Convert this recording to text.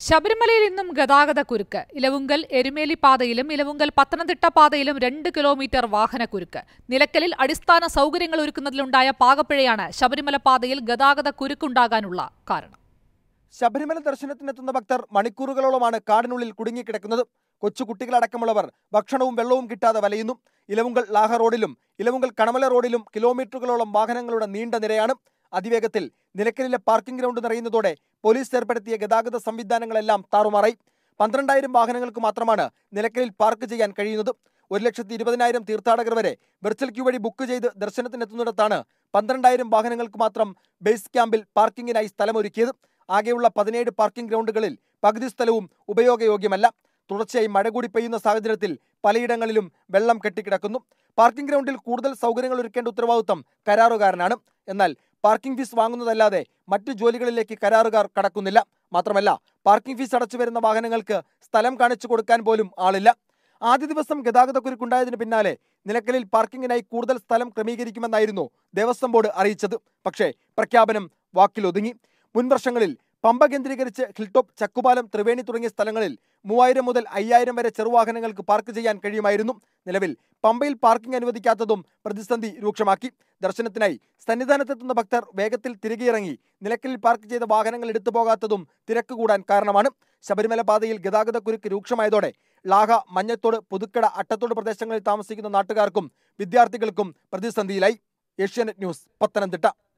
ശബരിമലയിൽ ഇന്നും ഗതാഗത കുരുക്ക്. ഇലവുങ്കൽ എരുമേലി പാതയിലും ഇലവുങ്കൽ പത്തനംതിട്ട പാതയിലും 2 കിലോമീറ്റർ വാഹനക്കുരുക്ക്. നിലയ്ക്കലിൽ അടിസ്ഥാന സൗകര്യങ്ങൾ ഒരുക്കുന്നതിലുണ്ടായ പാകപ്പിഴയാണ് ശബരിമല പാതയിൽ ഗതാഗത കുരുക്കുണ്ടാകാനുള്ള കാരണം. ശബരിമല ദർശനത്തിനെത്തുന്ന ഭക്തർ മണിക്കൂറുകളോളമാണ് കാടിനുള്ളിൽ കുടുങ്ങിക്കിടക്കുന്നത്. കൊച്ചുകുട്ടികളടക്കമുള്ളവർ ഭക്ഷണവും വെള്ളവും കിട്ടാതെ വലയുന്നു. ഇലവുങ്കൽ ലാഹ റോഡിലും ഇലവുങ്കൽ കണമല റോഡിലും കിലോമീറ്ററുകളോളം വാഹനങ്ങളുടെ നീണ്ട നിരയാണ്. അതിവേഗത്തിൽ നിലയ്ക്കലിലെ പാർക്കിംഗ് ഗ്രൗണ്ട് നിറയുന്നതോടെ പോലീസ് ഏർപ്പെടുത്തിയ ഗതാഗത സംവിധാനങ്ങളെല്ലാം താറുമാറായി. 12,000 വാഹനങ്ങൾക്ക് മാത്രമാണ് നിലയ്ക്കലിൽ പാർക്ക് ചെയ്യാൻ കഴിയുന്നത്. 1,20,000 തീർത്ഥാടകർ വരെ വെർച്വൽ ക്യൂ വഴി ബുക്ക് ചെയ്ത് ദർശനത്തിനെത്തുന്നിടത്താണ് 12,000 വാഹനങ്ങൾക്ക് മാത്രം ബേസ് ക്യാമ്പിൽ പാർക്കിങ്ങിനായി സ്ഥലമൊരുക്കിയത്. ആകെയുള്ള 17 പാർക്കിംഗ് ഗ്രൗണ്ടുകളിൽ പകുതി സ്ഥലവും ഉപയോഗയോഗ്യമല്ല. തുടർച്ചയായി മഴ കൂടി പെയ്യുന്ന സാഹചര്യത്തിൽ പലയിടങ്ങളിലും വെള്ളം കെട്ടിക്കിടക്കുന്നു. പാർക്കിംഗ് ഗ്രൗണ്ടിൽ കൂടുതൽ സൗകര്യങ്ങൾ ഒരുക്കേണ്ട ഉത്തരവാദിത്വം കരാറുകാരനാണ്. എന്നാൽ പാർക്കിംഗ് ഫീസ് വാങ്ങുന്നതല്ലാതെ മറ്റു ജോലികളിലേക്ക് കരാറുകാർ കടക്കുന്നില്ല. മാത്രമല്ല, പാർക്കിംഗ് ഫീസ് അടച്ചു വരുന്ന വാഹനങ്ങൾക്ക് സ്ഥലം കാണിച്ചു കൊടുക്കാൻ പോലും ആളില്ല. ആദ്യ ദിവസം ഗതാഗതക്കുരുക്കുണ്ടായതിനു പിന്നാലെ നിലയ്ക്കലിൽ പാർക്കിങ്ങിനായി കൂടുതൽ സ്ഥലം ക്രമീകരിക്കുമെന്നായിരുന്നു ദേവസ്വം ബോർഡ് അറിയിച്ചത്. പക്ഷേ പ്രഖ്യാപനം വാക്കിലൊതുങ്ങി. മുൻവർഷങ്ങളിൽ പമ്പ കേന്ദ്രീകരിച്ച് ഹിൽടോപ്പ്, ചക്കുപാലം, ത്രിവേണി തുടങ്ങിയ സ്ഥലങ്ങളിൽ 3,000 മുതൽ 5,000 വരെ ചെറുവാഹനങ്ങൾക്ക് പാർക്ക് ചെയ്യാൻ കഴിയുമായിരുന്നു. നിലവിൽ പമ്പയിൽ പാർക്കിംഗ് അനുവദിക്കാത്തതും പ്രതിസന്ധി രൂക്ഷമാക്കി. ദർശനത്തിനായി സന്നിധാനത്തെത്തുന്ന ഭക്തർ വേഗത്തിൽ തിരികെ ഇറങ്ങി നിലയ്ക്കലിൽ പാർക്ക് ചെയ്ത വാഹനങ്ങൾ എടുത്തു പോകാത്തതും തിരക്ക് കൂടാൻ കാരണമാണ്. ശബരിമല പാതയിൽ ഗതാഗതക്കുരുക്ക് രൂക്ഷമായതോടെ ലാഹ, മഞ്ഞത്തോട്, പുതുക്കട, അട്ടത്തോട് പ്രദേശങ്ങളിൽ താമസിക്കുന്ന നാട്ടുകാർക്കും വിദ്യാർത്ഥികൾക്കും പ്രതിസന്ധിയിലായി. ഏഷ്യാനെറ്റ് ന്യൂസ്, പത്തനംതിട്ട.